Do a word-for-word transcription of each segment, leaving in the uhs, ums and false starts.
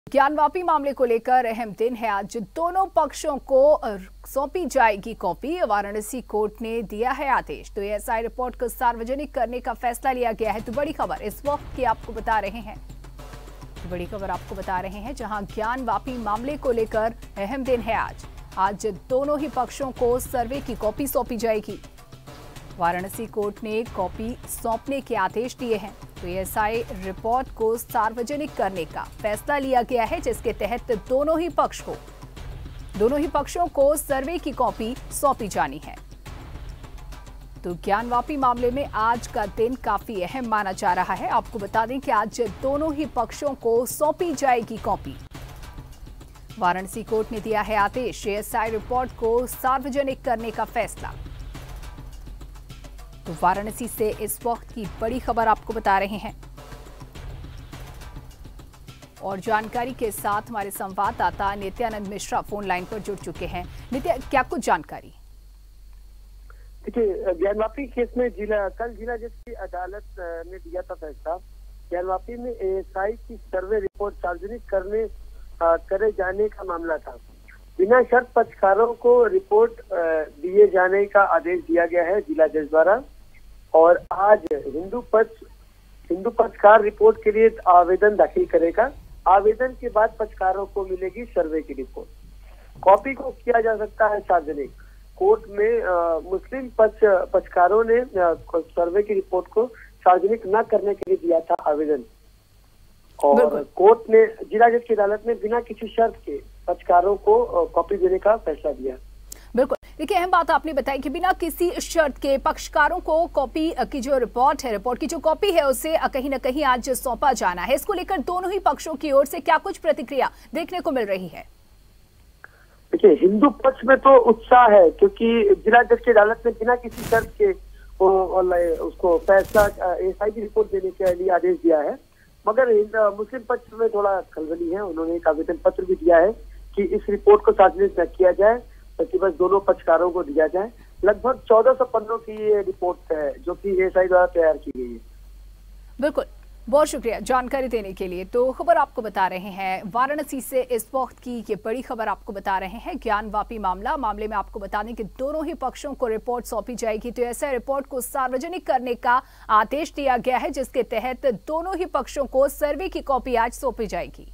ज्ञानवापी मामले को लेकर अहम दिन है आज। दोनों पक्षों को सौंपी जाएगी कॉपी। वाराणसी कोर्ट ने दिया है आदेश। तो एएसआई रिपोर्ट को सार्वजनिक करने का फैसला लिया गया है। तो बड़ी खबर इस वक्त की आपको बता रहे हैं तो बड़ी खबर आपको बता रहे हैं जहां ज्ञानवापी मामले को लेकर अहम दिन है आज। आज दोनों ही पक्षों को सर्वे की कॉपी सौंपी जाएगी। वाराणसी कोर्ट ने कॉपी सौंपने के आदेश दिए हैं। तो एएसआई रिपोर्ट को सार्वजनिक करने का फैसला लिया गया है, जिसके तहत दोनों ही पक्ष को दोनों ही पक्षों को सर्वे की कॉपी सौंपी जानी है। तो ज्ञानवापी मामले में आज का दिन काफी अहम माना जा रहा है। आपको बता दें कि आज दोनों ही पक्षों को सौंपी जाएगी कॉपी। वाराणसी कोर्ट ने दिया है आदेश। एएसआई रिपोर्ट को सार्वजनिक करने का फैसला। तो वाराणसी से इस वक्त की बड़ी खबर आपको बता रहे हैं और जानकारी के साथ हमारे संवाददाता नित्यानंद मिश्रा फोन लाइन पर जुड़ चुके हैं। नित्या, क्या कुछ जानकारी? देखिए, ज्ञानवापी केस में जिला कल जिला जज की अदालत ने दिया था फैसला। ज्ञानवापी में एएसआई की सर्वे रिपोर्ट सार्वजनिक करने आ, करे जाने का मामला था। बिना शर्त पक्षकारों को रिपोर्ट दिए जाने का आदेश दिया गया है जिला जज द्वारा। और आज हिंदू पक्ष हिंदू पक्षकार रिपोर्ट के लिए आवेदन दाखिल करेगा। आवेदन के बाद पक्षकारों को मिलेगी सर्वे की रिपोर्ट। कॉपी को किया जा सकता है सार्वजनिक। कोर्ट में आ, मुस्लिम पक्ष पक्षकारों ने आ, सर्वे की रिपोर्ट को सार्वजनिक न करने के लिए दिया था आवेदन। और कोर्ट ने जिला जज की अदालत में बिना किसी शर्त के पक्षकारों को कॉपी देने का फैसला दिया। बिल्कुल, देखिए अहम बात आपने बताई कि बिना किसी शर्त के पक्षकारों को कॉपी की जो रिपोर्ट है रिपोर्ट की जो कॉपी है उसे कहीं ना कहीं आज सौंपा जाना है। इसको लेकर दोनों ही पक्षों की ओर से क्या कुछ प्रतिक्रिया देखने को मिल रही है? देखिए, हिंदू पक्ष में तो उत्साह है, क्योंकि जिला जज की अदालत ने बिना किसी शर्त के उसको फैसला एएसआई की रिपोर्ट देने के लिए आदेश दिया है। मगर मुस्लिम पक्ष में थोड़ा खलबली है। उन्होंने एक आवेदन पत्र भी दिया है कि इस रिपोर्ट को सार्वजनिक न किया जाए, ताकि बस दोनों पक्षकारों को दिया जाए। लगभग चौदह सौ पन्नों की ये रिपोर्ट है जो कि एएसआई द्वारा तैयार की गई है। बिल्कुल, बहुत शुक्रिया जानकारी देने के लिए। तो खबर आपको बता रहे हैं वाराणसी से इस वक्त की ये बड़ी खबर आपको बता रहे हैं। ज्ञानवापी मामला मामले में आपको बता दें कि दोनों ही पक्षों को रिपोर्ट सौंपी जाएगी। तो ऐसे रिपोर्ट को सार्वजनिक करने का आदेश दिया गया है, जिसके तहत दोनों ही पक्षों को सर्वे की कॉपी आज सौंपी जाएगी।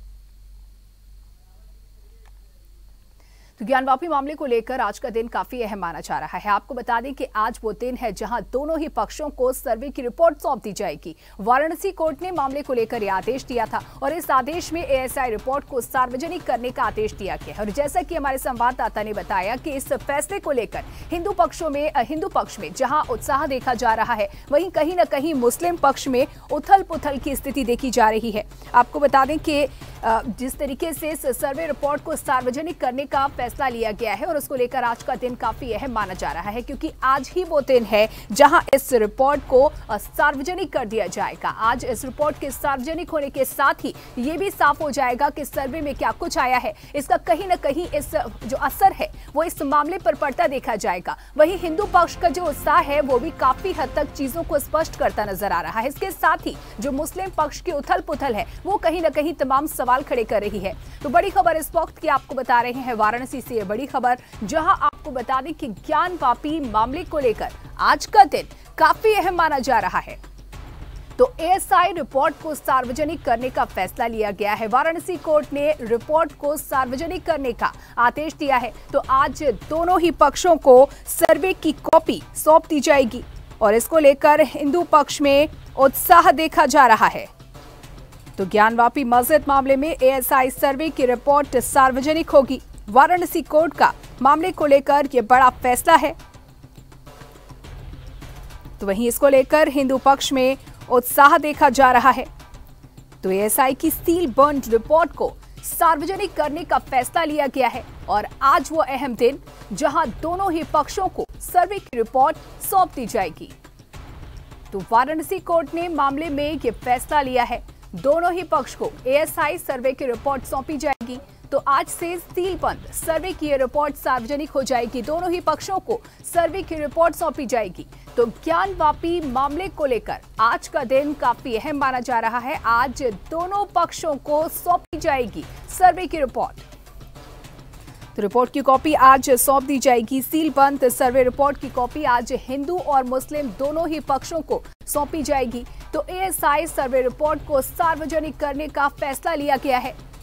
तो ज्ञानवापी मामले को लेकर आज का दिन काफी अहम माना जा रहा है। आपको बता दें कि आज वो दिन है जहां दोनों ही पक्षों को सर्वे की रिपोर्ट सौंप दी जाएगी। वाराणसी कोर्ट ने मामले को लेकर यह आदेश दिया था और इस आदेश में एएसआई रिपोर्ट को सार्वजनिक करने का आदेश दिया गया है। और जैसा कि हमारे संवाददाता ने बताया कि इस फैसले को लेकर हिंदू पक्षों में हिंदू पक्ष में जहां उत्साह देखा जा रहा है, वहीं कहीं न कहीं मुस्लिम पक्ष में उथल पुथल की स्थिति देखी जा रही है। आपको बता दें कि जिस तरीके से इस सर्वे रिपोर्ट को सार्वजनिक करने का फैसला लिया गया है और उसको लेकर आज का दिन काफी अहम माना जा रहा है, क्योंकि आज ही वो दिन है जहां इस रिपोर्ट को सार्वजनिक कर दिया जाएगा। आज इस रिपोर्ट के सार्वजनिक होने के साथ ही ये भी साफ हो जाएगा कि सर्वे में क्या कुछ आया है। इसका कहीं ना कहीं इस जो असर है वो इस मामले पर पड़ता देखा जाएगा। वहीं हिंदू पक्ष का जो उत्साह है वो भी काफी हद तक चीजों को स्पष्ट करता नजर आ रहा है। इसके साथ ही जो मुस्लिम पक्ष की उथल पुथल है वो कहीं ना कहीं तमाम सवाल खड़े कर रही है। तो बड़ी खबर इस वक्त की आपको बता रहे हैं वाराणसी से बड़ी खबर, जहां आपको बता दें कि ज्ञानवापी मामले को लेकर आज का दिन काफी अहम माना जा रहा है। तो एएसआई रिपोर्ट को सार्वजनिक करने का फैसला लिया गया है। वाराणसी कोर्ट ने रिपोर्ट को सार्वजनिक करने का आदेश दिया है। तो आज दोनों ही पक्षों को सर्वे की कॉपी सौंप दी जाएगी और इसको लेकर हिंदू पक्ष में उत्साह देखा जा रहा है। तो ज्ञानवापी मस्जिद मामले में एएसआई सर्वे की रिपोर्ट सार्वजनिक होगी। वाराणसी कोर्ट का मामले को लेकर यह बड़ा फैसला है। तो वहीं इसको लेकर हिंदू पक्ष में उत्साह देखा जा रहा है। तो एएसआई की सील बर्न्ड रिपोर्ट को सार्वजनिक करने का फैसला लिया गया है और आज वो अहम दिन जहां दोनों ही पक्षों को सर्वे की रिपोर्ट सौंप दी जाएगी। तो वाराणसी कोर्ट ने मामले में यह फैसला लिया है। दोनों ही पक्ष को एएसआई सर्वे की रिपोर्ट सौंपी जाएगी। तो आज से सील बंद सर्वे की ये रिपोर्ट सार्वजनिक हो जाएगी। दोनों ही पक्षों को सर्वे की रिपोर्ट सौंपी जाएगी। तो ज्ञानवापी मामले को लेकर आज का दिन काफी अहम माना जा रहा है। आज दोनों पक्षों को सौंपी जाएगी सर्वे की रिपोर्ट। तो रिपोर्ट की कॉपी आज सौंप दी जाएगी। सील बंद सर्वे रिपोर्ट की कॉपी आज हिंदू और मुस्लिम दोनों ही पक्षों को सौंपी जाएगी। तो एएसआई सर्वे रिपोर्ट को सार्वजनिक करने का फैसला लिया गया है।